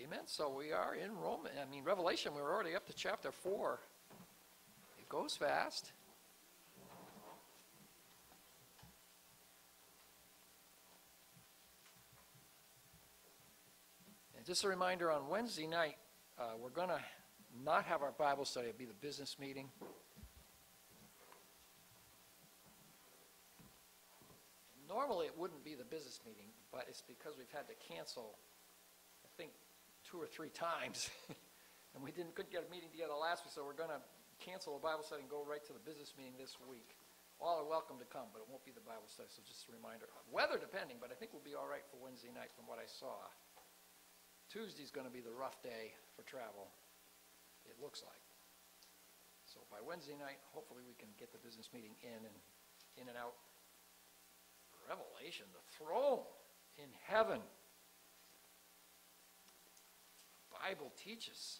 Amen. So we are in Revelation, we're already up to chapter 4. It goes fast. And just a reminder, on Wednesday night, we're going to not have our Bible study. It'll be the business meeting. Normally it wouldn't be the business meeting, but it's because we've had to cancel, I think, 2 or 3 times. And we couldn't get a meeting together last week, so we're going to cancel the Bible study and go right to the business meeting this week. All are welcome to come, but it won't be the Bible study, so just a reminder. Weather depending, but I think we'll be all right for Wednesday night from what I saw. Tuesday's going to be the rough day for travel, it looks like. So by Wednesday night, hopefully we can get the business meeting in and out. Revelation, the throne in heaven. The Bible teaches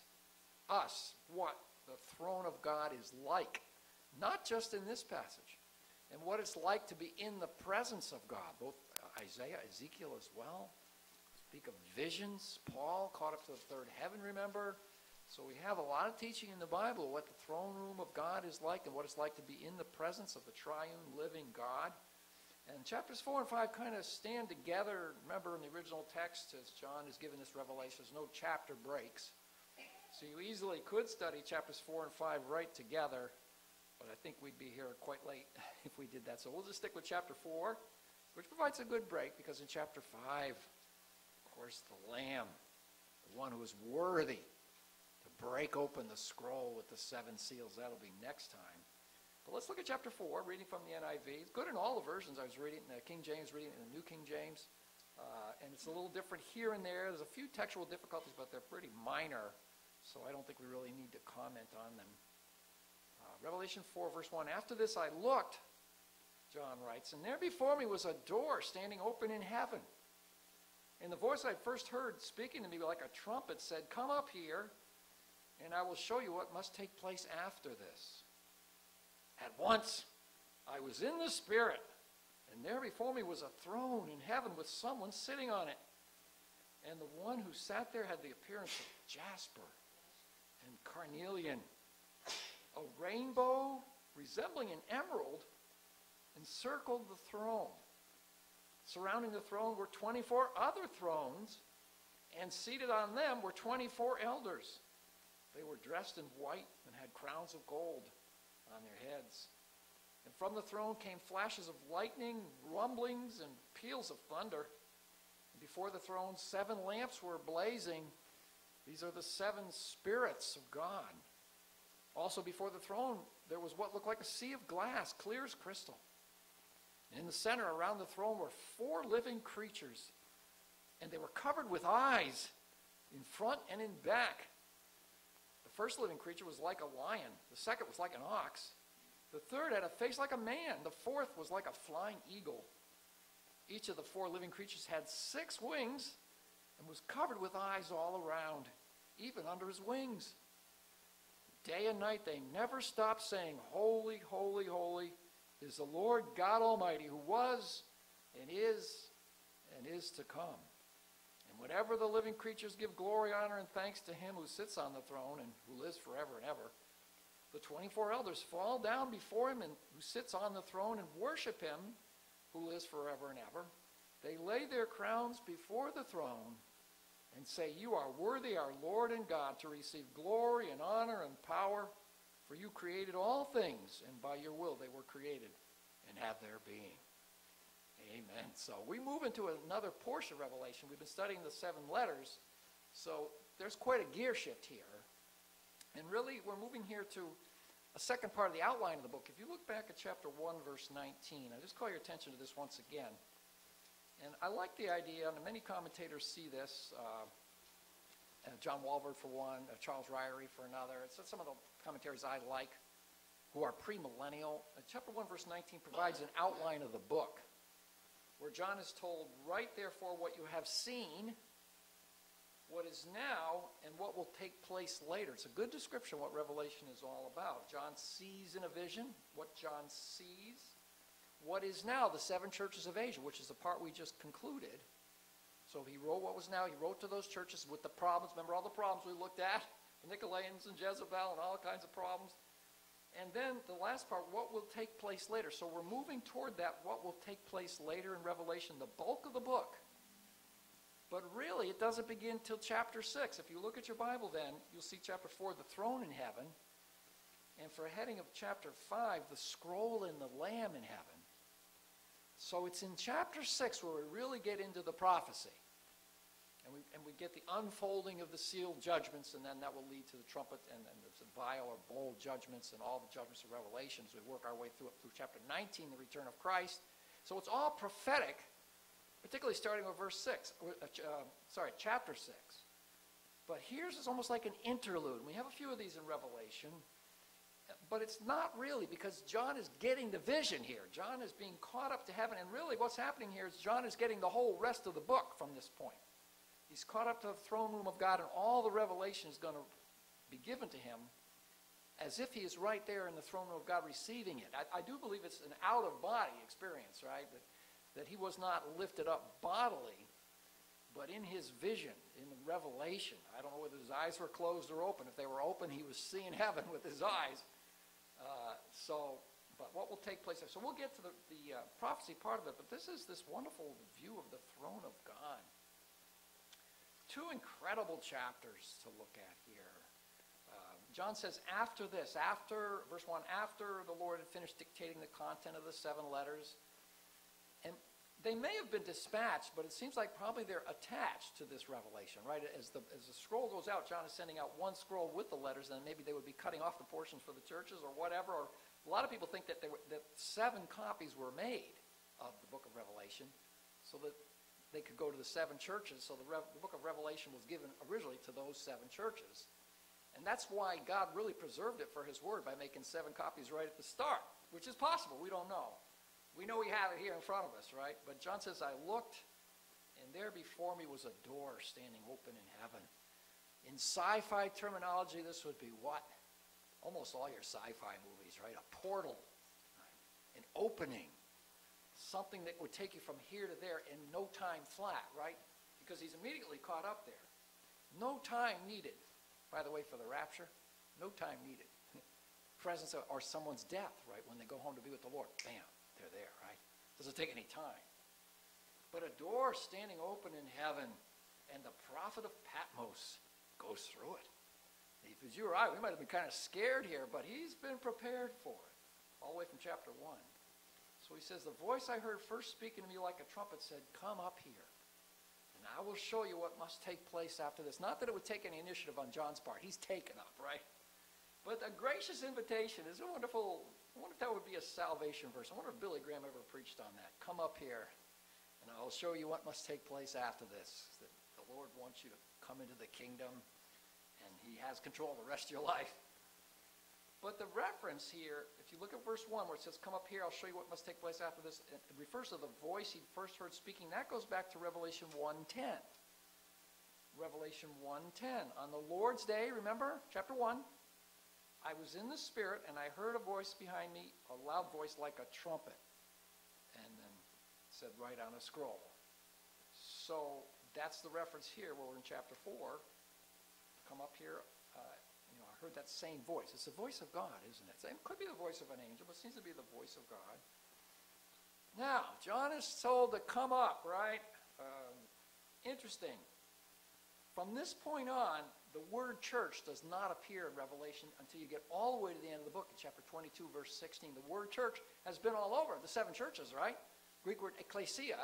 us what the throne of God is like, not just in this passage, and what it's like to be in the presence of God. Both Isaiah, Ezekiel as well speak of visions. Paul caught up to the third heaven, remember? So we have a lot of teaching in the Bible what the throne room of God is like and what it's like to be in the presence of the triune living God. And chapters 4 and 5 kind of stand together. Remember, in the original text, as John is given this revelation, there's no chapter breaks. So you easily could study chapters 4 and 5 right together, but I think we'd be here quite late if we did that. So we'll just stick with chapter 4, which provides a good break, because in chapter 5, of course, the Lamb, the one who is worthy to break open the scroll with the 7 seals, that'll be next time. But let's look at chapter 4, reading from the NIV. It's good in all the versions. I was reading the King James, reading it in the New King James. And it's a little different here and there. There's a few textual difficulties, but they're pretty minor, so I don't think we really need to comment on them. Revelation 4, verse 1. After this I looked, John writes, and there before me was a door standing open in heaven. And the voice I first heard speaking to me like a trumpet said, "Come up here, and I will show you what must take place after this." At once, I was in the Spirit, and there before me was a throne in heaven with someone sitting on it. And the one who sat there had the appearance of jasper and carnelian. A rainbow resembling an emerald encircled the throne. Surrounding the throne were 24 other thrones, and seated on them were 24 elders. They were dressed in white and had crowns of gold on their heads. And from the throne came flashes of lightning, rumblings, and peals of thunder. And before the throne 7 lamps were blazing. These are the 7 spirits of God. Also before the throne there was what looked like a sea of glass, clear as crystal. And in the center around the throne were 4 living creatures, and they were covered with eyes in front and in back. The first living creature was like a lion. The second was like an ox. The third had a face like a man. The fourth was like a flying eagle. Each of the 4 living creatures had 6 wings and was covered with eyes all around, even under his wings. Day and night they never stopped saying, "Holy, holy, holy is the Lord God Almighty, who was and is to come." And whenever the living creatures give glory, honor, and thanks to him who sits on the throne and who lives forever and ever, the 24 elders fall down before him and who sits on the throne and worship him who lives forever and ever. They lay their crowns before the throne and say, "You are worthy, our Lord and God, to receive glory and honor and power, for you created all things, and by your will they were created and have their being." Amen. So we move into another portion of Revelation. We've been studying the 7 letters, so there's quite a gear shift here. And really, we're moving here to a second part of the outline of the book. If you look back at chapter 1, verse 19, I just call your attention to this once again. And I like the idea, and many commentators see this, John Walvoord for one, Charles Ryrie for another. It's some of the commentaries I like who are premillennial. Chapter 1, verse 19 provides an outline of the book, where John is told, "Write therefore what you have seen, what is now, and what will take place later." It's a good description of what Revelation is all about. John sees in a vision what John sees. What is now the 7 churches of Asia, which is the part we just concluded. So he wrote what was now. He wrote to those churches with the problems. Remember all the problems we looked at? The Nicolaitans and Jezebel and all kinds of problems. And then the last part, what will take place later. So we're moving toward that, what will take place later in Revelation, the bulk of the book. But really, it doesn't begin till chapter 6. If you look at your Bible then, you'll see chapter 4, the throne in heaven. And for a heading of chapter 5, the scroll and the lamb in heaven. So it's in chapter 6 where we really get into the prophecy. And we get the unfolding of the sealed judgments, and then that will lead to the trumpet and the vial or bowl judgments and all the judgments of Revelations. We work our way through chapter 19, the return of Christ. So it's all prophetic, particularly starting with chapter 6. But here's is almost like an interlude. We have a few of these in Revelation, but it's not really, because John is getting the vision here. John is being caught up to heaven, and really what's happening here is John is getting the whole rest of the book from this point. He's caught up to the throne room of God, and all the revelation is going to be given to him as if he is right there in the throne room of God receiving it. I do believe it's an out-of-body experience, right? That he was not lifted up bodily, but in his vision, in the revelation. I don't know whether his eyes were closed or open. If they were open, he was seeing heaven with his eyes. But what will take place there? So we'll get to the prophecy part of it, but this is this wonderful view of the throne of God. Two incredible chapters to look at here. John says after this, verse 1, after the Lord had finished dictating the content of the 7 letters, and they may have been dispatched, but it seems like probably they're attached to this revelation, right? As the scroll goes out, John is sending out one scroll with the letters, and maybe they would be cutting off the portions for the churches or whatever. Or a lot of people think that 7 copies were made of the book of Revelation so that they could go to the 7 churches. So the book of Revelation was given originally to those 7 churches. And that's why God really preserved it for his word by making 7 copies right at the start, which is possible. We don't know. We know we have it here in front of us, right? But John says, I looked, and there before me was a door standing open in heaven. In sci-fi terminology, this would be what? Almost all your sci-fi movies, right? A portal, right? An opening. Something that would take you from here to there in no time flat, right? Because he's immediately caught up there. No time needed, by the way, for the rapture. No time needed. Presence or someone's death, right? When they go home to be with the Lord, bam, they're there, right? Doesn't take any time. But a door standing open in heaven, and the prophet of Patmos goes through it. If it was you or I, we might have been kind of scared here, but he's been prepared for it, all the way from chapter 1. So he says, the voice I heard first speaking to me like a trumpet said, come up here, and I will show you what must take place after this. Not that it would take any initiative on John's part. He's taken up, right? But a gracious invitation is a wonderful, I wonder if that would be a salvation verse. I wonder if Billy Graham ever preached on that. Come up here, and I'll show you what must take place after this. That the Lord wants you to come into the kingdom, and he has control of the rest of your life. But the reference here, if you look at verse 1 where it says, come up here, I'll show you what must take place after this, it refers to the voice he first heard speaking. That goes back to Revelation 1:10. Revelation 1:10. On the Lord's day, remember, chapter 1, I was in the Spirit, and I heard a voice behind me, a loud voice like a trumpet. And then it said right on a scroll. So that's the reference here where we're in chapter 4. Come up here. I heard that same voice. It's the voice of God, isn't it? It could be the voice of an angel, but it seems to be the voice of God. Now, John is told to come up, right? Interesting. From this point on, the word church does not appear in Revelation until you get all the way to the end of the book in chapter 22, verse 16. The word church has been all over the 7 churches, right? Greek word ecclesia.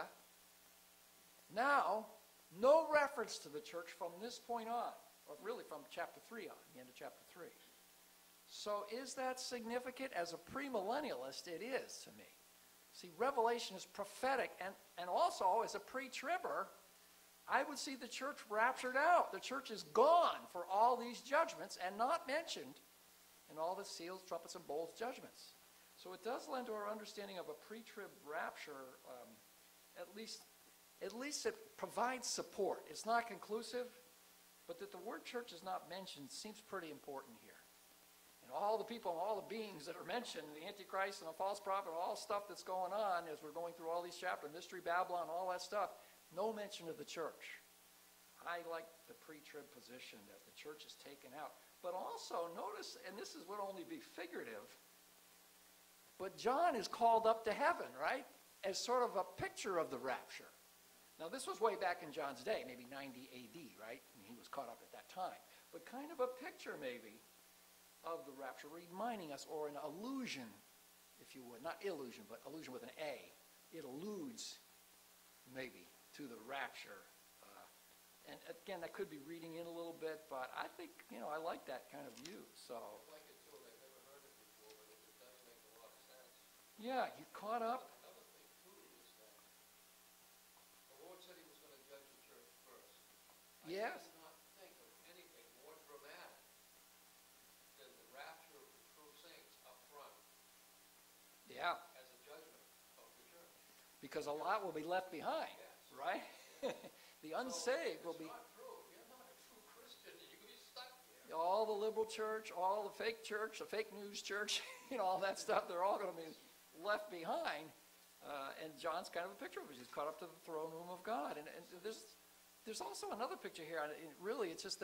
Now, no reference to the church from this point on. Or really from chapter 3 on, the end of chapter 3. So is that significant? As a premillennialist, it is to me. See, Revelation is prophetic, and also as a pre-tribber, I would see the church raptured out. The church is gone for all these judgments and not mentioned in all the seals, trumpets, and bowls judgments. So it does lend to our understanding of a pre-trib rapture. At least it provides support. It's not conclusive. But that the word church is not mentioned seems pretty important here. And all the people and all the beings that are mentioned, the Antichrist and the false prophet, all stuff that's going on as we're going through all these chapters, Mystery Babylon, all that stuff, No mention of the church. I like the pre-trib position that the church is taken out. But also, notice, and this would only be figurative, but John is called up to heaven, right? As sort of a picture of the rapture. Now, this was way back in John's day, maybe 90 AD, right? And he was caught up at that time. But kind of a picture, maybe, of the rapture, reminding us, or an allusion, if you would. Not illusion, but allusion with an A. It alludes, maybe, to the rapture. And again, I could be reading in a little bit, but I think, I like that kind of view. So, I like it too, and I've never heard it before, but it does make a lot of sense. yeah, you caught up. Another thing too is that the Lord said he was going to judge the church first. Yes. I cannot think of anything more dramatic than the rapture of the true saints up front Yeah, as a judgment of the church. because a lot will be left behind, Yes. right? The unsaved will be, It's not true. If you're not a true Christian, you're going to be stuck here. all the liberal church, all the fake church, the fake news church, all that stuff, they're all going to be left behind. And John's kind of a picture of it. He's caught up to the throne room of God. And there's also another picture here. And really, it's just that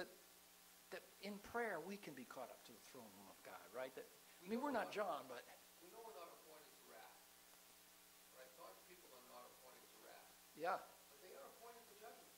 in prayer, we can be caught up to the throne room of God, right? We're not John, but We know we're not appointed to wrath. Right? God's people are not appointed to wrath. yeah, But they are appointed to judgment.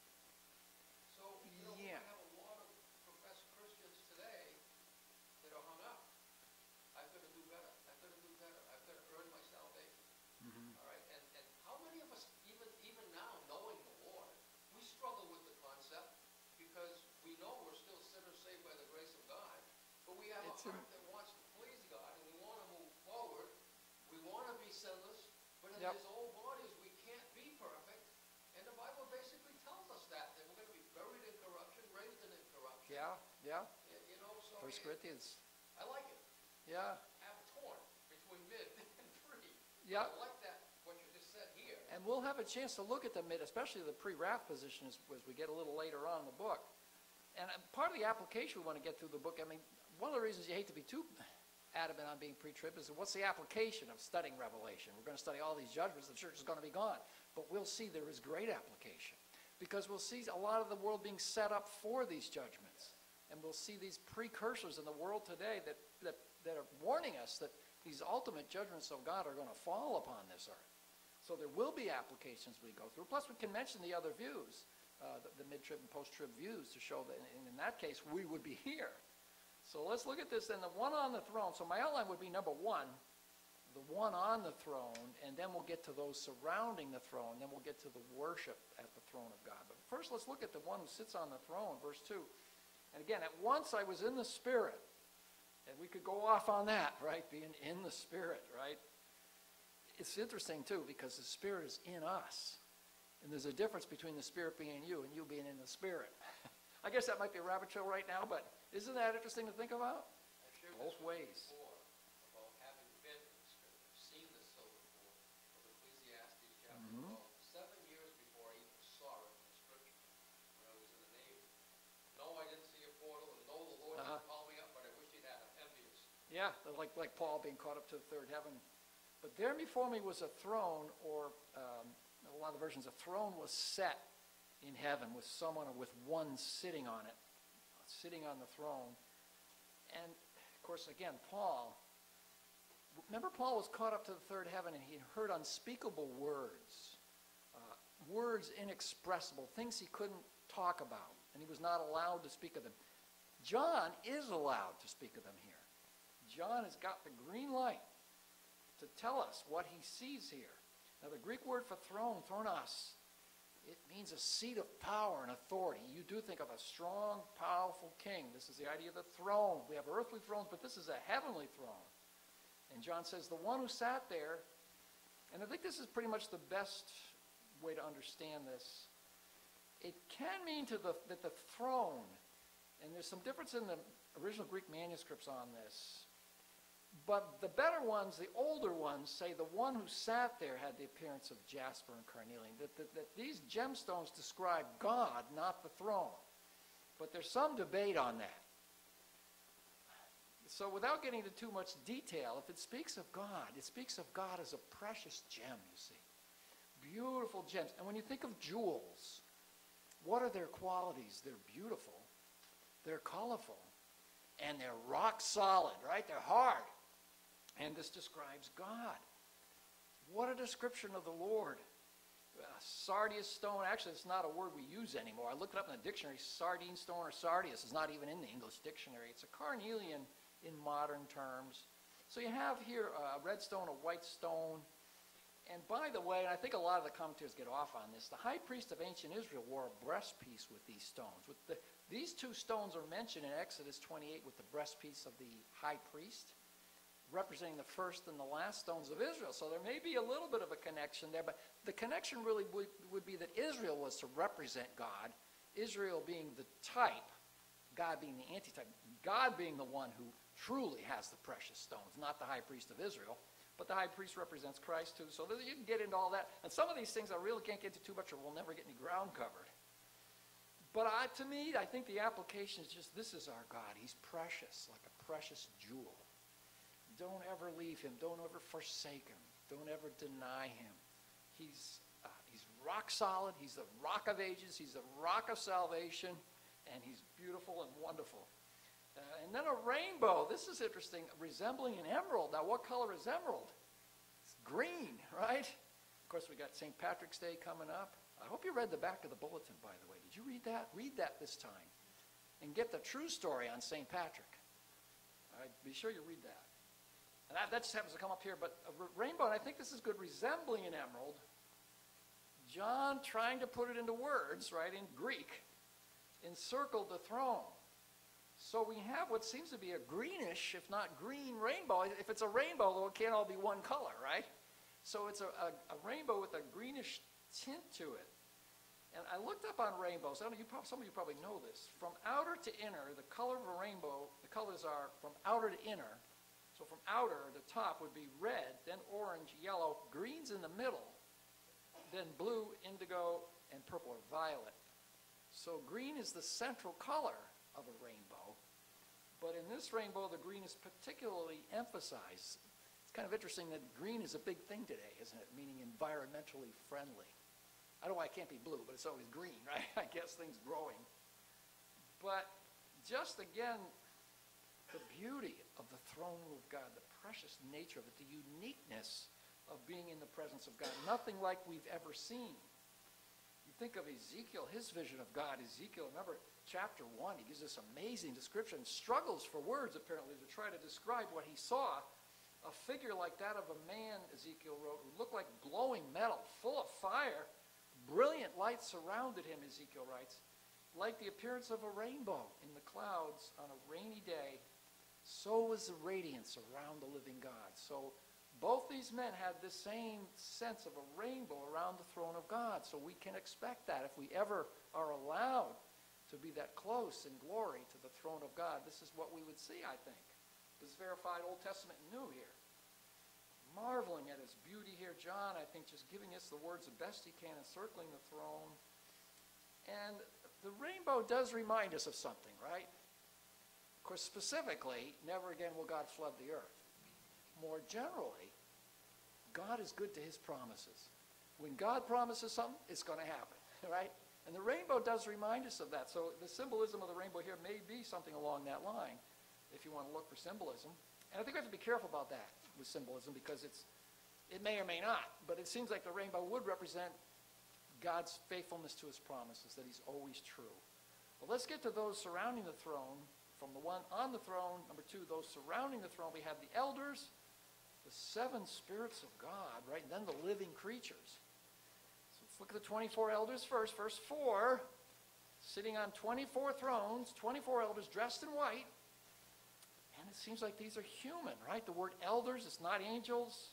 So, Yeah. we have a lot of professed Christians today that are hung up. I've got to do better. I've got to do better. I've got to earn my salvation. All right? And how many of us, even now, knowing the Lord, we struggle with the concept because we know we're still sinners saved by the grace of God, but we have It's a heart that wants to please God, and we want to move forward. We want to be sinless, but in Yep. these old bodies, we can't be perfect. And the Bible basically tells us that we're going to be buried in corruption, raised in incorruption. yeah. So 1 Corinthians, I like it. yeah, I'm torn between mid and free. yeah. I like that, what you just said here. And we'll have a chance to look at the mid, especially the pre-wrath position as we get a little later on in the book. And part of the application we want to get through the book, one of the reasons you hate to be too adamant on being pre-trib is what's the application of studying Revelation? We're going to study all these judgments. The church is going to be gone. But we'll see there is great application because we'll see a lot of the world being set up for these judgments. And we'll see these precursors in the world today that are warning us that these ultimate judgments of God are going to fall upon this earth. So there will be applications we go through. Plus, we can mention the other views, the mid-trib and post-trib views to show that in that case, we would be here. So let's look at this. And the one on the throne. So my outline would be number one, the one on the throne, and then we'll get to those surrounding the throne. Then we'll get to the worship at the throne of God. But first, let's look at the one who sits on the throne, verse 2. And again, at once I was in the Spirit. And we could go off on that, right? Being in the Spirit, right? It's interesting, too, because the Spirit is in us. And there's a difference between the Spirit being in you and you being in the Spirit. I guess that might be a rabbit trail right now, but isn't that interesting to think about? I've shared Both this ways. before about having been in the Spirit. I've seen this silver cord of Ecclesiastes chapter 12, 7 years before I even saw it in the Scripture when I was in the Navy. No, I didn't see a portal, and no, the Lord didn't call me up, but I wish he'd had. I'm envious. Yeah, like Paul being caught up to the third heaven. But there before me was a throne, or a lot of the versions, a throne was set in heaven with someone or with one sitting on it, sitting on the throne. And, of course, again, remember Paul was caught up to the third heaven and he heard unspeakable words, words inexpressible, things he couldn't talk about, and he was not allowed to speak of them. John is allowed to speak of them here. John has got the green light to tell us what he sees here. Now, the Greek word for throne, thronos, it means a seat of power and authority. You do think of a strong, powerful king. This is the idea of the throne. We have earthly thrones, but this is a heavenly throne. And John says, the one who sat there, and I think this is pretty much the best way to understand this. It can mean that the throne, and there's some difference in the original Greek manuscripts on this, but the better ones, the older ones, say the one who sat there had the appearance of jasper and carnelian. That these gemstones describe God, not the throne. But there's some debate on that. So without getting into too much detail, if it speaks of God, it speaks of God as a precious gem, you see. beautiful gems. And when you think of jewels, what are their qualities? They're beautiful, they're colorful, and they're rock solid, right? They're hard. And this describes God. What a description of the Lord. Sardius stone, actually it's not a word we use anymore. I looked it up in the dictionary. Sardine stone or sardius is not even in the English dictionary. It's a carnelian in modern terms. So you have here a red stone, a white stone. And by the way, and I think a lot of the commentators get off on this, the high priest of ancient Israel wore a breastpiece with these stones. These two stones are mentioned in Exodus 28 with the breastpiece of the high priest, representing the first and the last stones of Israel. So there may be a little bit of a connection there, but the connection really would be that Israel was to represent God, Israel being the type, God being the antitype, God being the one who truly has the precious stones, not the high priest of Israel. But the high priest represents Christ too. So you can get into all that. And some of these things I really can't get into too much or we'll never get any ground covered. But to me, I think the application is just, this is our God. He's precious, like a precious jewel. Don't ever leave him. Don't ever forsake him. Don't ever deny him. He's rock solid. He's the rock of ages. He's the rock of salvation. And he's beautiful and wonderful. And then a rainbow. This is interesting. Resembling an emerald. Now, what color is emerald? It's green, right? Of course, we got St. Patrick's Day coming up. I hope you read the back of the bulletin, by the way. Did you read that? Read that this time. And get the true story on St. Patrick. All right, be sure you read that. And that just happens to come up here. But a rainbow, and I think this is good, resembling an emerald. John, trying to put it into words, right, in Greek, encircled the throne. So we have what seems to be a greenish, if not green, rainbow. If it's a rainbow, though, it can't all be one color, right? So it's a rainbow with a greenish tint to it. And I looked up on rainbows. Some of you probably know this. From outer to inner, the color of a rainbow, the colors are from outer to inner. So from outer, the top would be red, then orange, yellow, green's in the middle, then blue, indigo, and purple or violet. So green is the central color of a rainbow. But in this rainbow, the green is particularly emphasized. It's kind of interesting that green is a big thing today, isn't it? Meaning environmentally friendly. I don't know why it can't be blue, but it's always green, right? I guess things growing. But just again, the beauty of the throne room of God, the precious nature of it, the uniqueness of being in the presence of God. Nothing like we've ever seen. You think of Ezekiel, his vision of God. Ezekiel, remember chapter 1, he gives this amazing description, struggles for words apparently to try to describe what he saw. A figure like that of a man, Ezekiel wrote, who looked like glowing metal, full of fire. Brilliant light surrounded him, Ezekiel writes, like the appearance of a rainbow in the clouds on a rainy day. So was the radiance around the living God. So both these men had the same sense of a rainbow around the throne of God. So we can expect that if we ever are allowed to be that close in glory to the throne of God. This is what we would see, I think. This is verified Old Testament and New here. Marveling at his beauty here. John, I think, just giving us the words the best he can, encircling the throne. And the rainbow does remind us of something, right? Of course, specifically, never again will God flood the earth. More generally, God is good to his promises. When God promises something, it's going to happen, right? And the rainbow does remind us of that. So the symbolism of the rainbow here may be something along that line, if you want to look for symbolism. And I think we have to be careful about that with symbolism, because it may or may not, but it seems like the rainbow would represent God's faithfulness to his promises, that he's always true. Well, let's get to those surrounding the throne. From the one on the throne, number 2, those surrounding the throne, we have the elders, the 7 spirits of God, right? And then the living creatures. So let's look at the 24 elders first. Verse 4, sitting on 24 thrones, 24 elders dressed in white. And it seems like these are human, right? The word elders, it's not angels.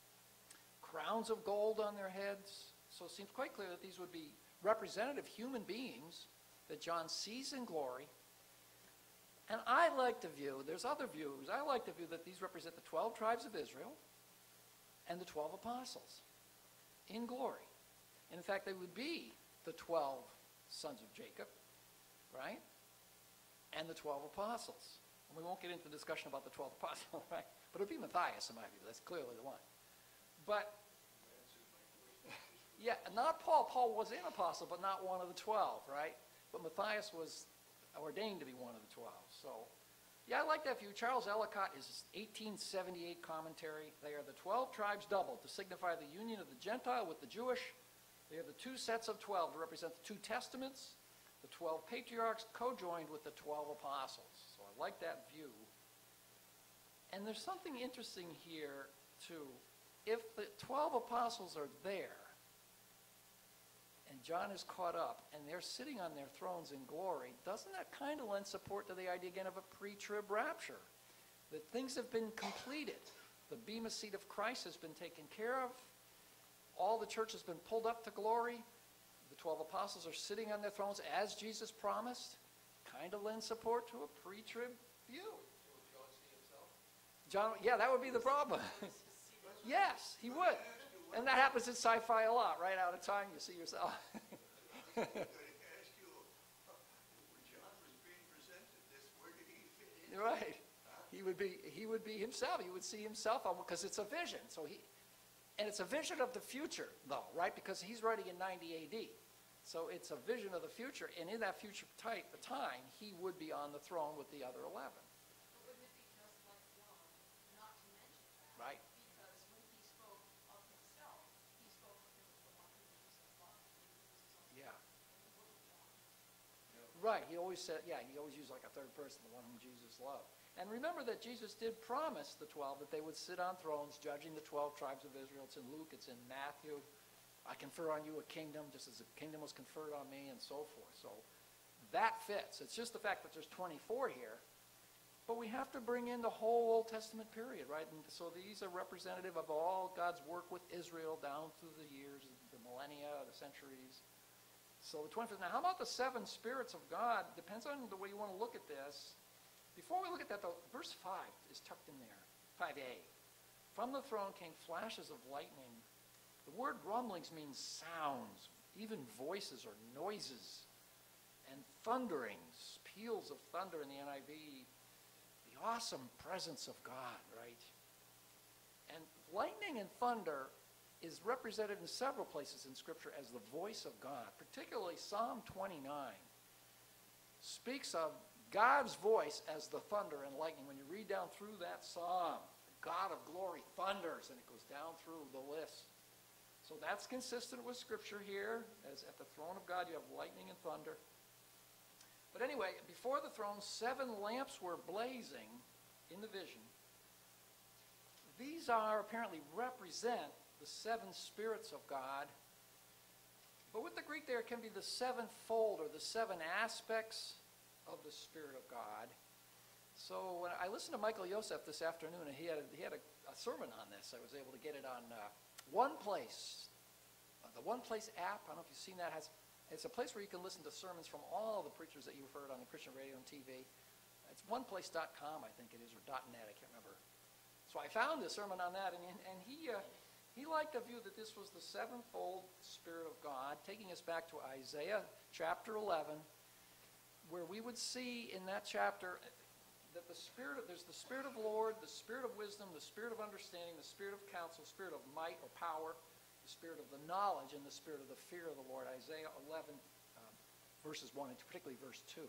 Crowns of gold on their heads. So it seems quite clear that these would be representative human beings that John sees in glory. And I like to view, there's other views, I like to view that these represent the 12 tribes of Israel and the 12 apostles in glory. And in fact, they would be the 12 sons of Jacob, right? And the 12 apostles. And we won't get into discussion about the 12 apostles, right? But it would be Matthias, in my view. That's clearly the one. But Yeah, not Paul. Paul was an apostle, but not one of the 12, right? But Matthias was ordained to be one of the 12. So, yeah, I like that view. Charles Ellicott, his 1878 commentary, they are the 12 tribes doubled to signify the union of the Gentile with the Jewish. They are the two sets of 12 to represent the two testaments, the 12 patriarchs co-joined with the 12 apostles. So I like that view. And there's something interesting here, too. If the 12 apostles are there, and John is caught up, and they're sitting on their thrones in glory, doesn't that kind of lend support to the idea again of a pre-trib rapture? That things have been completed. The bema seat of Christ has been taken care of. All the church has been pulled up to glory. The 12 apostles are sitting on their thrones as Jesus promised. Kind of lends support to a pre-trib view. Will John see himself? John, yeah, that would be the problem. Yes, he would. And that happens in sci-fi a lot, right? Out of time, you see yourself. I'm going to ask you, when John was being presented this, where did he fit in? Right. He would be himself. He would see himself because it's a vision. And it's a vision of the future, though, right? Because he's writing in 90 AD. So it's a vision of the future. And in that future time, he would be on the throne with the other 11. But wouldn't it be just like John not to mention that? Right. Because when he spoke of himself, he spoke of him as the one who Jesus loved. Yeah. In the book of John. Right. He always used like a third person, the one whom Jesus loved. And remember that Jesus did promise the 12 that they would sit on thrones judging the 12 tribes of Israel. It's in Luke, it's in Matthew. I confer on you a kingdom just as a kingdom was conferred on me, and so forth. So that fits. It's just the fact that there's 24 here. But we have to bring in the whole Old Testament period, right? And so these are representative of all God's work with Israel down through the years, the millennia, the centuries. So the 25th. Now, how about the 7 spirits of God? Depends on the way you want to look at this. Before we look at that, though, verse 5 is tucked in there. 5a. From the throne came flashes of lightning. The word rumblings means sounds, even voices or noises, and thunderings, peals of thunder in the NIV. The awesome presence of God, right? And lightning and thunder is represented in several places in Scripture as the voice of God. Particularly Psalm 29 speaks of God's voice as the thunder and lightning. When you read down through that psalm, the God of glory thunders, and it goes down through the list. So that's consistent with Scripture here, as at the throne of God you have lightning and thunder. But anyway, before the throne, 7 lamps were blazing in the vision. These apparently represent the 7 spirits of God. But with the Greek there, it can be the sevenfold or the 7 aspects of the Spirit of God. So when I listened to Michael Yosef this afternoon, and he had a sermon on this. I was able to get it on One Place. The One Place app, I don't know if you've seen that. It's a place where you can listen to sermons from all the preachers that you've heard on the Christian radio and TV. It's oneplace.com, I think it is, or .net, I can't remember. So I found a sermon on that, and he liked the view that this was the sevenfold Spirit of God, taking us back to Isaiah chapter 11, where we would see in that chapter that there's the Spirit of the Lord, the Spirit of wisdom, the Spirit of understanding, the Spirit of counsel, Spirit of might or power, the Spirit of the knowledge, and the Spirit of the fear of the Lord. Isaiah 11, verses 1, and particularly verse 2.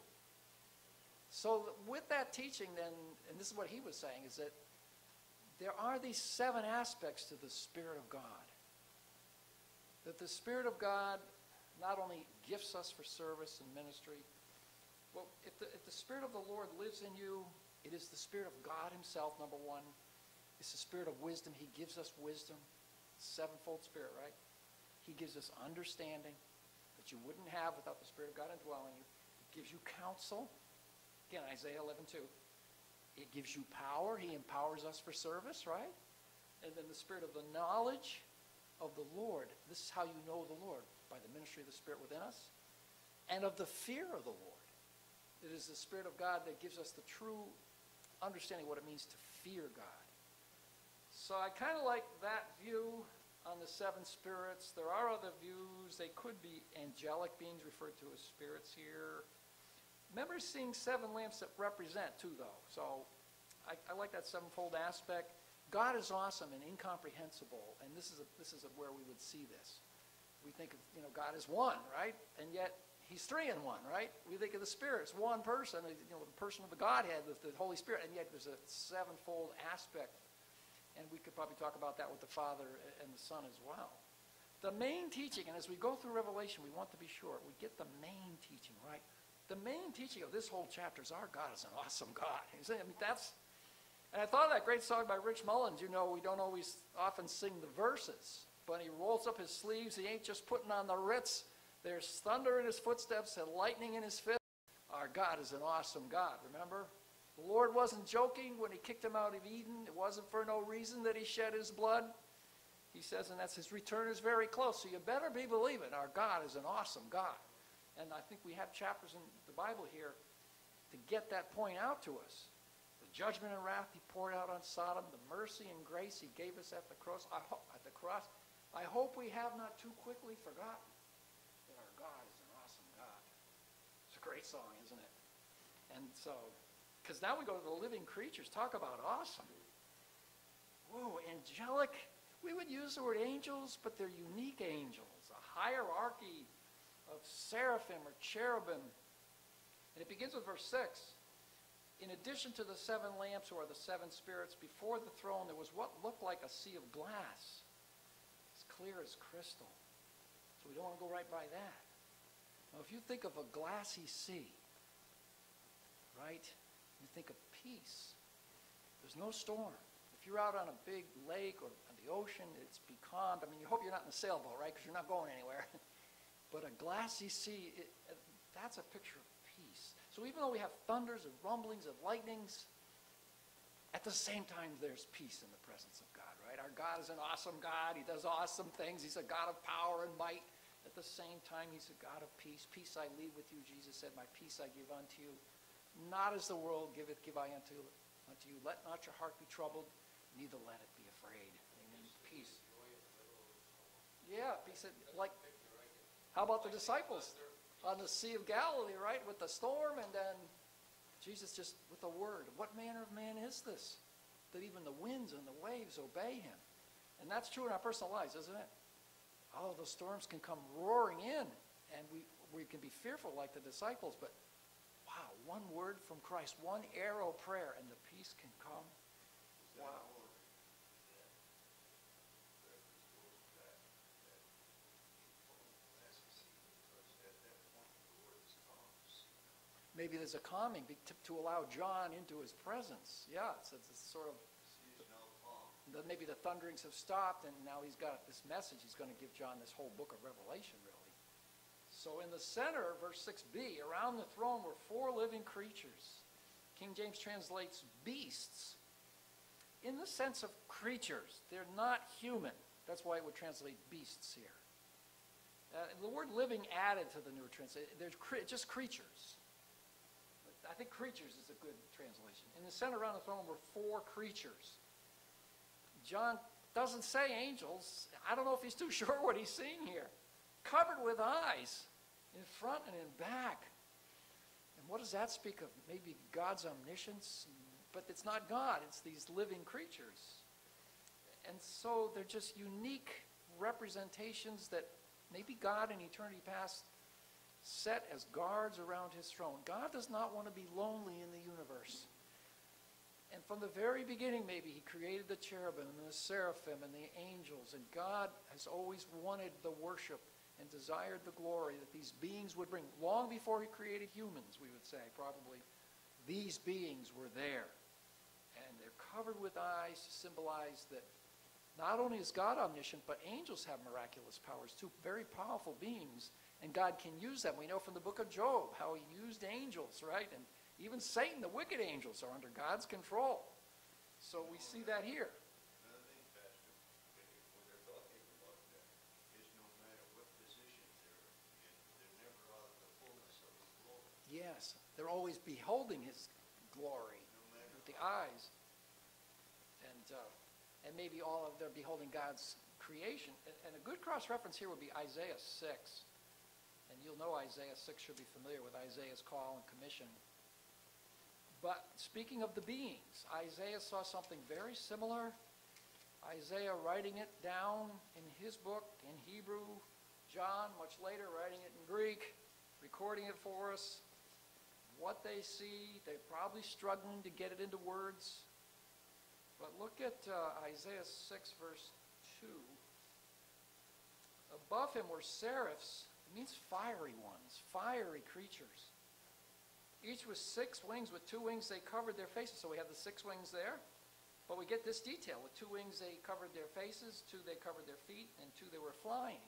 So with that teaching then, and this is what he was saying, is that there are these 7 aspects to the Spirit of God. That the Spirit of God not only gifts us for service and ministry, well, if the Spirit of the Lord lives in you, it is the Spirit of God himself, number 1. It's the Spirit of wisdom. He gives us wisdom. Sevenfold Spirit, right? He gives us understanding that you wouldn't have without the Spirit of God indwelling you. It gives you counsel. Again, Isaiah 11:2. It gives you power. He empowers us for service, right? And then the Spirit of the knowledge of the Lord. This is how you know the Lord, by the ministry of the Spirit within us. And of the fear of the Lord. It is the Spirit of God that gives us the true understanding of what it means to fear God. So I kind of like that view on the 7 spirits. There are other views. They could be angelic beings referred to as spirits here. Remember seeing 7 lamps that represent too, though. So I like that sevenfold aspect. God is awesome and incomprehensible, and this is where we would see this. We think of, God is one, right? And yet he's three in one, right? We think of the Spirit as one person, the person of the Godhead with the Holy Spirit, and yet there's a sevenfold aspect. And we could probably talk about that with the Father and the Son as well. The main teaching, and as we go through Revelation, we want to be sure we get the main teaching, right? The main teaching of this whole chapter is our God is an awesome God. And I thought of that great song by Rich Mullins. We don't always often sing the verses. But he rolls up his sleeves. He ain't just putting on the Ritz. There's thunder in his footsteps and lightning in his fist. Our God is an awesome God, remember? The Lord wasn't joking when he kicked him out of Eden. It wasn't for no reason that he shed his blood. He says, and that's his return is very close. So you better be believing our God is an awesome God. And I think we have chapters in the Bible here to get that point out to us. The judgment and wrath he poured out on Sodom, the mercy and grace he gave us at the cross. I hope we have not too quickly forgotten that our God is an awesome God. It's a great song, isn't it? And so, because now we go to the living creatures. Talk about awesome. Whoa, angelic. We would use the word angels, but they're unique angels. A hierarchy of seraphim or cherubim. And it begins with verse 6. In addition to the 7 lamps, or the 7 spirits, before the throne there was what looked like a sea of glass. Clear as crystal. So we don't want to go right by that. Now, if you think of a glassy sea, right, you think of peace. There's no storm. If you're out on a big lake or on the ocean, it's becalmed. I mean, you hope you're not in a sailboat, right, because you're not going anywhere. But a glassy sea, that's a picture of peace. So even though we have thunders and rumblings and lightnings, at the same time, there's peace in the presence of God, right? Our God is an awesome God. He does awesome things. He's a God of power and might. At the same time, he's a God of peace. Peace I leave with you, Jesus said, my peace I give unto you. Not as the world giveth, give I unto you. Let not your heart be troubled, neither let it be afraid. Amen. Peace. Yeah, peace. Like, how about the disciples on the Sea of Galilee, right? With the storm, and then Jesus just with a word. What manner of man is this? That even the winds and the waves obey him. And that's true in our personal lives, isn't it? Oh, the storms can come roaring in, and we can be fearful like the disciples, but wow, one word from Christ, one arrow prayer, and the peace can come. Wow. Maybe there's a calming to allow John into his presence. Yeah, it's sort of, maybe the thunderings have stopped, and now he's got this message. He's going to give John this whole book of Revelation, really. So in the center, verse 6b, around the throne were 4 living creatures. King James translates beasts in the sense of creatures. They're not human. That's why it would translate beasts here. The word living added to the newer translation. They're just creatures. I think creatures is a good translation. In the center around the throne were 4 creatures. John doesn't say angels. I don't know if he's too sure what he's seeing here. Covered with eyes in front and in back. And what does that speak of? Maybe God's omniscience, but it's not God. It's these living creatures. And so they're just unique representations that maybe God in eternity past set as guards around his throne. God does not want to be lonely in the universe. And from the very beginning, maybe, he created the cherubim and the seraphim and the angels. And God has always wanted the worship and desired the glory that these beings would bring. Long before he created humans, we would say, probably, these beings were there. And they're covered with eyes to symbolize that not only is God omniscient, but angels have miraculous powers too. Very powerful beings. And God can use them. We know from the book of Job how he used angels, right? And even Satan, the wicked angels, are under God's control. So we see that here. Another thing, Pastor, when they're talking about that, is no matter what position they're in, they're never out of the fullness of his glory. Yes, they're always beholding his glory with the eyes. And maybe all of they're beholding God's creation. And a good cross-reference here would be Isaiah 6. And you'll know Isaiah 6, should be familiar with Isaiah's call and commission. But speaking of the beings, Isaiah saw something very similar. Isaiah, writing it down in his book in Hebrew, John, much later, writing it in Greek, recording it for us. What they see, they're probably struggling to get it into words. But look at Isaiah 6, verse 2. Above him were seraphs. It means fiery ones, fiery creatures. Each with 6 wings. With 2 wings they covered their faces. So we have the 6 wings there. But we get this detail. With 2 wings they covered their faces, 2 they covered their feet, and 2 they were flying.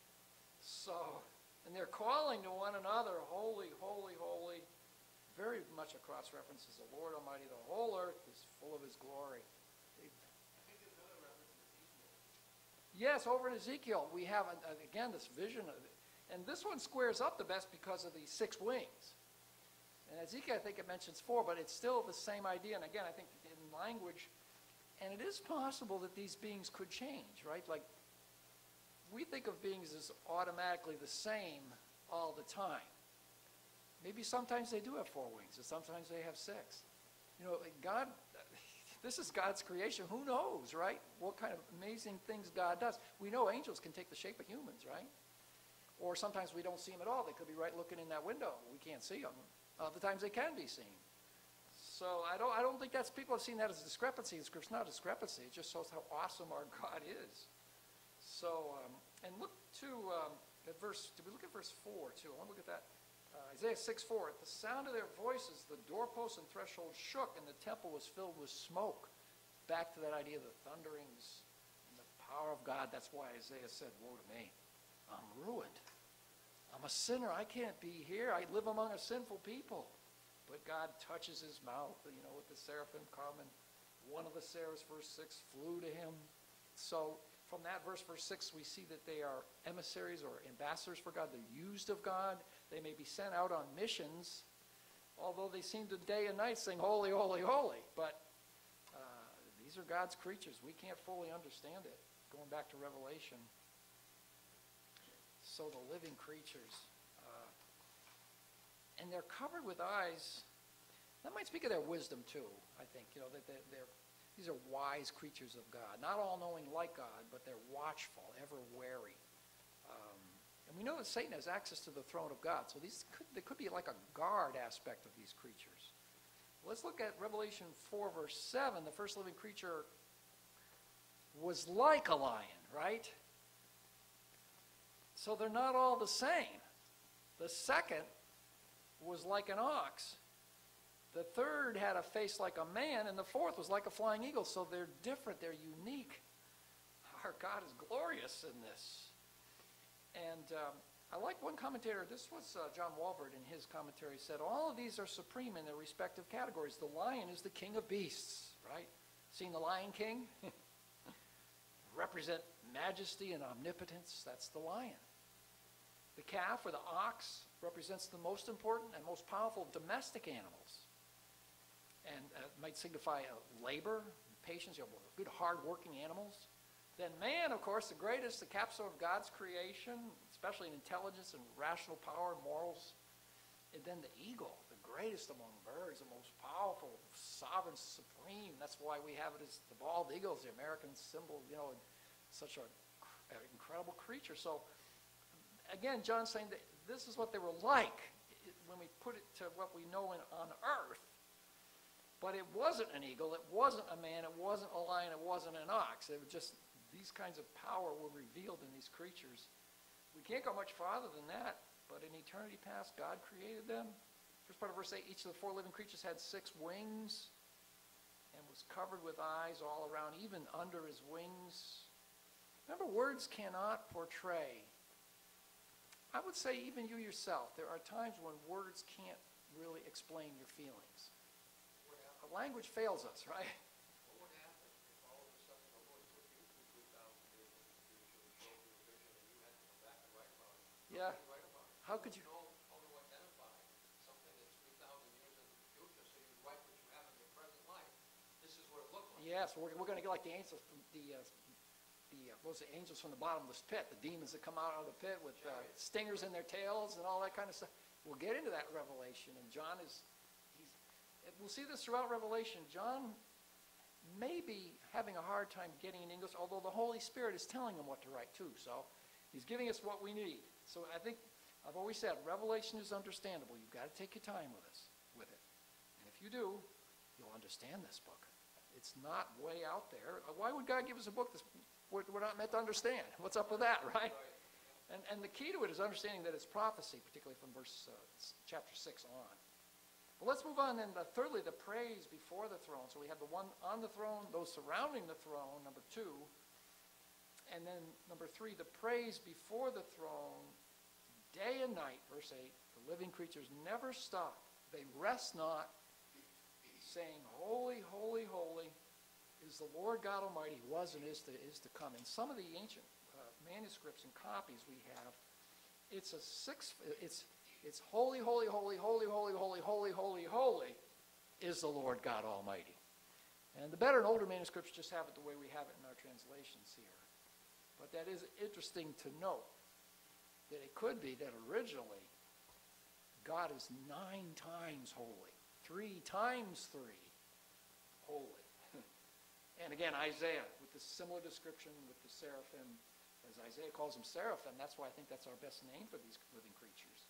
So, and they're calling to one another, holy, holy, holy. Very much a cross reference as the Lord Almighty. The whole earth is full of his glory. I think there's another reference in Ezekiel. Yes, over in Ezekiel, we have, again, this vision of it. And this one squares up the best because of these 6 wings. And Ezekiel, I think it mentions 4, but it's still the same idea. And again, I think in language, and it is possible that these beings could change, right? Like, we think of beings as automatically the same all the time. Maybe sometimes they do have 4 wings, and sometimes they have 6. You know, God, this is God's creation. Who knows, right? What kind of amazing things God does. We know angels can take the shape of humans, right? Or sometimes we don't see them at all. They could be right looking in that window. We can't see them. Other times they can be seen. So I don't think that's, people have seen that as a discrepancy. It's not a discrepancy. It just shows how awesome our God is. So, and look to at verse, did we look at verse 4 too? I want to look at that. Isaiah 6:4. At the sound of their voices, the doorposts and thresholds shook, and the temple was filled with smoke. Back to that idea of the thunderings and the power of God. That's why Isaiah said, woe to me. I'm ruined. I'm a sinner. I can't be here. I live among a sinful people. But God touches his mouth, you know, with the seraphim come, and one of the seraphs, verse 6, flew to him. So from that verse 6, we see that they are emissaries or ambassadors for God. They're used of God. They may be sent out on missions, although they seem to day and night sing, holy, holy, holy. But these are God's creatures. We can't fully understand it. Going back to Revelation. So the living creatures. And they're covered with eyes. That might speak of their wisdom too, I think. You know, that these are wise creatures of God. Not all knowing like God, but they're watchful, ever wary. And we know that Satan has access to the throne of God. So there could be like a guard aspect of these creatures. Let's look at Revelation 4, verse 7. The first living creature was like a lion, right? So they're not all the same. The second was like an ox. The third had a face like a man, and the fourth was like a flying eagle. So they're different. They're unique. Our God is glorious in this. And I like one commentator. This was John Walvoord in his commentary said, all of these are supreme in their respective categories. The lion is the king of beasts, right? Seen the Lion King? Represent majesty and omnipotence. That's the lion. The calf or the ox represents the most important and most powerful domestic animals. And might signify labor, patience, you know, good, hard-working animals. Then man, of course, the greatest, the capstone of God's creation, especially in intelligence and rational power and morals. And then the eagle, the greatest among birds, the most powerful, sovereign, supreme. That's why we have it as the bald eagle, the American symbol, you know, such an incredible creature. So, again, John's saying that this is what they were like when we put it to what we know on earth. But it wasn't an eagle, it wasn't a man, it wasn't a lion, it wasn't an ox. It was just these kinds of power were revealed in these creatures. We can't go much farther than that, but in eternity past, God created them. First part of verse 8, each of the 4 living creatures had 6 wings and was covered with eyes all around, even under his wings. Remember, words cannot portray. I would say even you yourself, there are times when words can't really explain your feelings. Language fails us, right? What would happen if all of a sudden the Lord took you through 3,000 years into the future and showed you a vision and you had to come back and write about it? Yeah. How would you write about it? How could you? know how to identify something that's 3,000 years into the future, so you write what you have in your present life. This is what it looked like. Yes, we're going to get like the angels, what was the angels from the bottomless pit, the demons that come out of the pit with stingers in their tails and all that kind of stuff. We'll get into that Revelation, and John is. We'll see this throughout Revelation. John may be having a hard time getting in English, although the Holy Spirit is telling him what to write too. So He's giving us what we need. So I think, I've always said, revelation is understandable. You've got to take your time with it. And if you do, you'll understand this book. It's not way out there. Why would God give us a book that we're not meant to understand? What's up with that, right? And the key to it is understanding that it's prophecy, particularly from chapter 6 on. But let's move on then. Thirdly, the praise before the throne. So we have the one on the throne, those surrounding the throne, number 2. And then number 3, the praise before the throne, day and night, verse 8. The living creatures never stop. They rest not, saying, Holy, holy, holy is the Lord God Almighty, who was and is to come. In some of the ancient manuscripts and copies we have, it's holy, holy, holy, holy, holy, holy, holy, holy, holy is the Lord God Almighty. And the better and older manuscripts just have it the way we have it in our translations here. But that is interesting to note, that it could be that originally God is 9 times holy, 3 times 3 holy. And again, Isaiah, with the similar description with the seraphim, as Isaiah calls them seraphim, that's why I think that's our best name for these living creatures.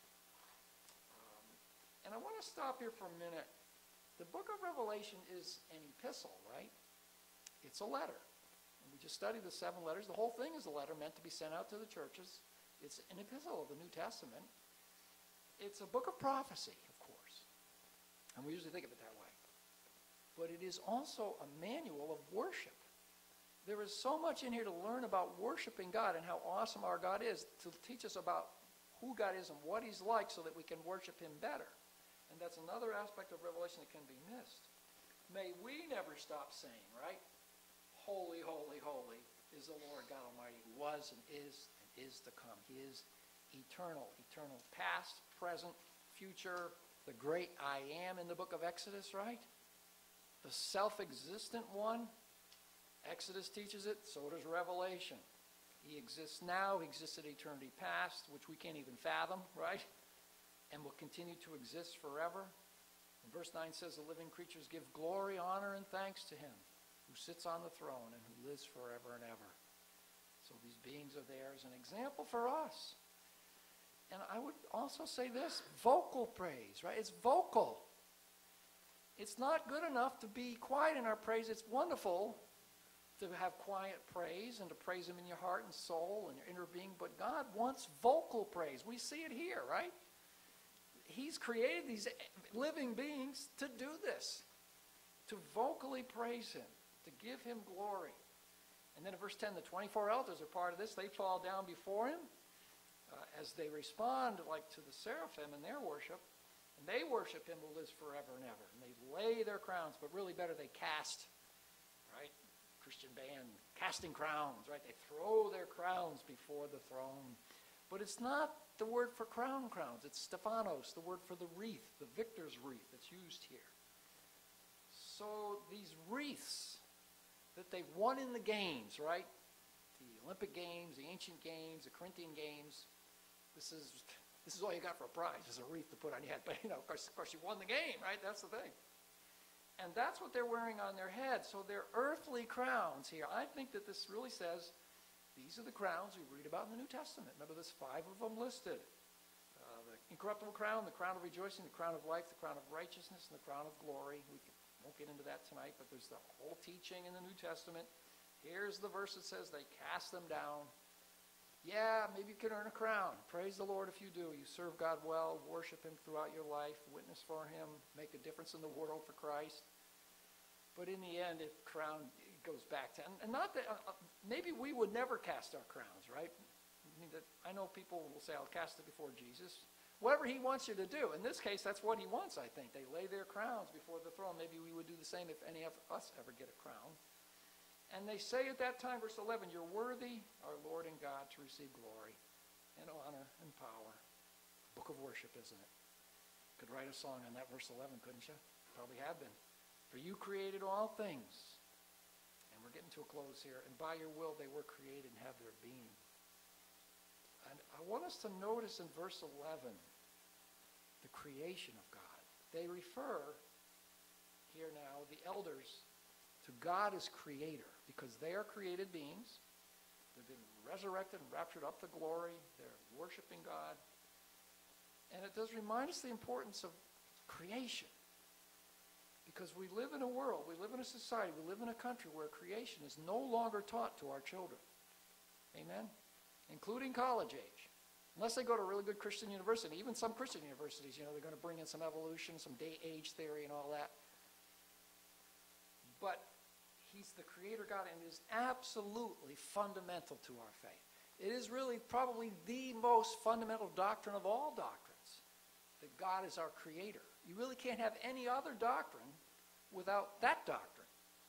And I want to stop here for a minute. The book of Revelation is an epistle, right? It's a letter. And we just studied the 7 letters. The whole thing is a letter meant to be sent out to the churches. It's an epistle of the New Testament. It's a book of prophecy, of course. And we usually think of it that way. But it is also a manual of worship. There is so much in here to learn about worshiping God and how awesome our God is, to teach us about who God is and what he's like so that we can worship him better. And that's another aspect of Revelation that can be missed. May we never stop saying, right? Holy, holy, holy is the Lord God Almighty, who was and is to come. He is eternal, past, present, future, the great I am in the book of Exodus, right? The self-existent one. Exodus teaches it, so does Revelation. He exists now, he exists at eternity past, which we can't even fathom, right? And will continue to exist forever. And verse 9 says, the living creatures give glory, honor, and thanks to him who sits on the throne and who lives forever and ever. So these beings are there as an example for us. And I would also say this, vocal praise, right? It's vocal. It's not good enough to be quiet in our praise. It's wonderful to have quiet praise and to praise him in your heart and soul and your inner being, but God wants vocal praise. We see it here, right? He's created these living beings to do this, to vocally praise him, to give him glory. And then in verse 10, the 24 elders are part of this. They fall down before him as they respond like to the seraphim in their worship. And they worship him who lives forever and ever. And they lay their crowns, but really better they cast, right? Christian band, casting crowns, right? They throw their crowns before the throne. But it's not the word for crowns. It's Stephanos, the word for the wreath, the victor's wreath that's used here. So these wreaths that they've won in the games, right? The Olympic Games, the ancient games, the Corinthian games. This is all you got for a prize, is a wreath to put on your head. But, of course you won the game, right? That's the thing. And that's what they're wearing on their head. So they're earthly crowns here. I think that this really says these are the crowns we read about in the New Testament. Remember, there's 5 of them listed. The incorruptible crown, the crown of rejoicing, the crown of life, the crown of righteousness, and the crown of glory. We won't get into that tonight, but there's the whole teaching in the New Testament. Here's the verse that says they cast them down. Yeah, maybe you can earn a crown. Praise the Lord if you do. You serve God well, worship him throughout your life, witness for him, make a difference in the world for Christ. But in the end, it goes back to, and not that, maybe we would never cast our crowns, right? I know people will say, I'll cast it before Jesus. Whatever he wants you to do. In this case, that's what he wants, I think. They lay their crowns before the throne. Maybe we would do the same if any of us ever get a crown. And they say at that time, verse 11, you're worthy, our Lord and God, to receive glory and honor and power. Book of worship, isn't it? Could write a song on that verse 11, couldn't you? Probably have been. For you created all things. And we're getting to a close here. And by your will they were created and have their being. And I want us to notice in verse 11 the creation of God. They refer here now, the elders, to God as creator, because they are created beings. They've been resurrected and raptured up to glory. They're worshiping God. And it does remind us the importance of creation. Because we live in a world, we live in a society, we live in a country where creation is no longer taught to our children. Amen? Including college age. Unless they go to a really good Christian university. Even some Christian universities, they're going to bring in some evolution, some age theory and all that. But he's the creator God, and it is absolutely fundamental to our faith. It is really probably the most fundamental doctrine of all doctrines, that God is our creator. You really can't have any other doctrine without that doctrine.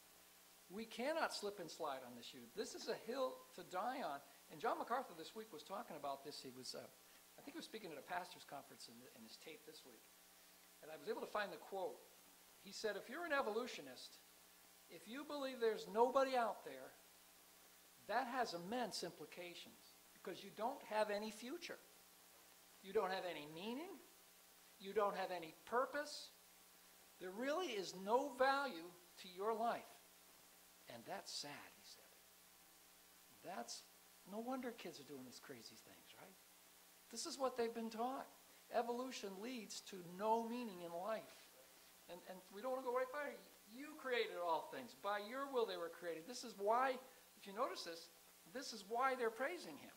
We cannot slip and slide on this issue. This is a hill to die on. And John MacArthur this week was talking about this. He was, I think he was speaking at a pastor's conference in his tape this week. And I was able to find the quote. He said, if you're an evolutionist, if you believe there's nobody out there, that has immense implications because you don't have any future. You don't have any meaning. You don't have any purpose. There really is no value to your life. And that's sad, he said. No wonder kids are doing these crazy things, right? This is what they've been taught. Evolution leads to no meaning in life. And we don't want to go right by it. You created all things. By your will they were created. This is why, if you notice this is why they're praising him.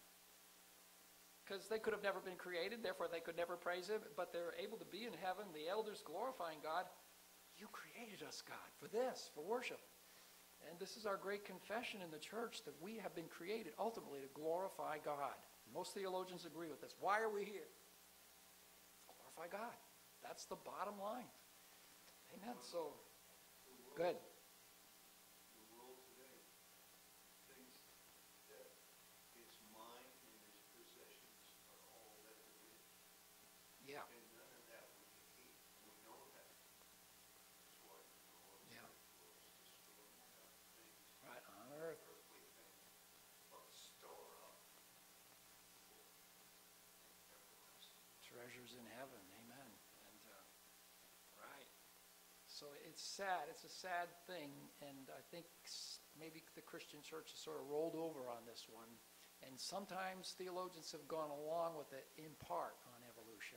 Because they could have never been created, therefore they could never praise him, but they're able to be in heaven, the elders glorifying God. You created us, God, for this, for worship. And this is our great confession in the church, that we have been created ultimately to glorify God. Most theologians agree with this. Why are we here? Glorify God. That's the bottom line. Amen. So, good. The world today thinks that its mind and its possessions are all that there is. Yeah. And none of that we can keep. We know that. That's why the Lord Yeah. said to us to store up things, Right on earth. earthly things, but store up for everlasting. Treasures in heaven. Amen. And right. So it's sad. It's a sad thing. And I think maybe the Christian church has sort of rolled over on this one. And sometimes theologians have gone along with it in part on evolution.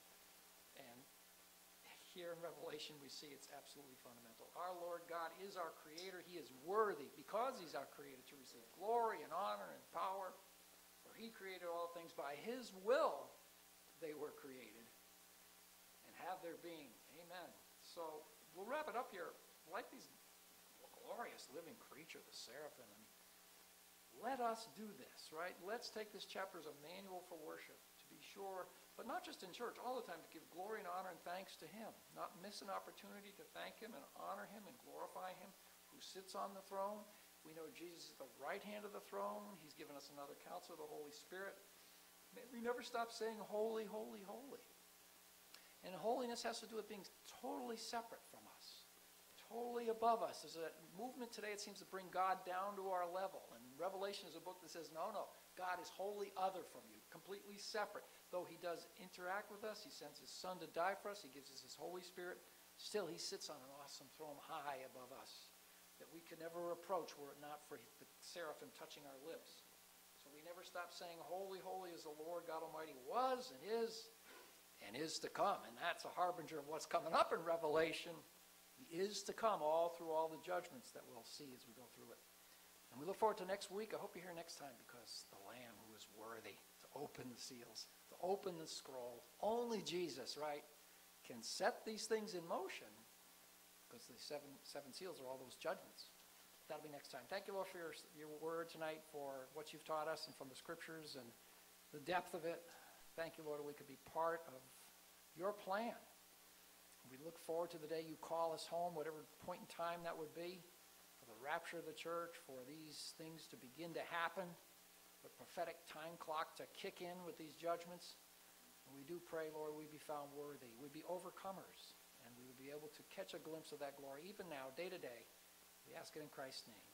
And here in Revelation we see it's absolutely fundamental. Our Lord God is our creator. He is worthy, because he's our creator, to receive glory and honor and power. For he created all things. By his will they were created and have their being. Amen. So we'll wrap it up here. Like these glorious living creatures, the seraphim. And let us do this, right? Let's take this chapter as a manual for worship, to be sure, but not just in church, all the time, to give glory and honor and thanks to him. Not miss an opportunity to thank him and honor him and glorify him who sits on the throne. We know Jesus is at the right hand of the throne. He's given us another counselor, the Holy Spirit. May we never stop saying holy, holy, holy. And holiness has to do with being totally separate from us, totally above us. There's a movement today, it seems, to bring God down to our level. And Revelation is a book that says, no, God is wholly other from you, completely separate. Though he does interact with us, he sends his son to die for us, he gives us his Holy Spirit, still he sits on an awesome throne high above us that we could never approach were it not for the seraphim touching our lips. So we never stop saying, holy, holy is the Lord God Almighty, was and is to come. And that's a harbinger of what's coming up in Revelation. He is to come all through all the judgments that we'll see as we go through it. And we look forward to next week. I hope you're here next time, because the Lamb who is worthy to open the seals, to open the scroll, only Jesus, right, can set these things in motion, because the seven seals are all those judgments. That'll be next time. Thank you, Lord, for your word tonight, for what you've taught us and from the scriptures and the depth of it. Thank you, Lord, that we could be part of your plan. We look forward to the day you call us home, whatever point in time that would be, for the rapture of the church, for these things to begin to happen, the prophetic time clock to kick in with these judgments. And we do pray, Lord, we be found worthy. We'd be overcomers, and we would be able to catch a glimpse of that glory even now, day to day. We ask it in Christ's name.